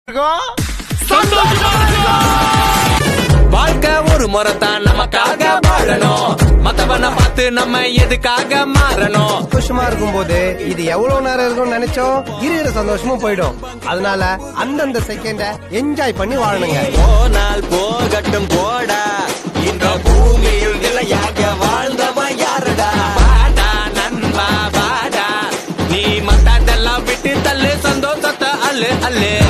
வாழ்க்கை ஒரு முறைதான் நமக்காக வாழணும், மத்தவனை பார்த்து நம்ம எதுக்காக மாறணும். சந்தோஷமா இருக்கும் போது இது எவ்வளவு நேரம் இருக்கும்னு நினைச்சோம் இருக்கிற சந்தோஷமும் போயிடும். அதனால அந்தந்த செகண்ட என்ஜாய் பண்ணி வாழணுங்க. போனால் போகட்டும் போடா, இந்த பூமியில் நிலையாக வாழ்ந்தவன் யாருடா. வாடா நண்பா வாடா, நீ மத்ததெல்லாம் விட்டு தள்ளு, சந்தோஷத்தை அள்ளு அள்ளு.